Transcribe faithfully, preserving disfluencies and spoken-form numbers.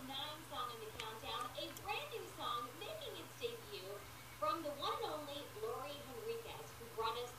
nine song in the countdown, a brand new song making its debut from the one and only Lori Henriquez, who brought us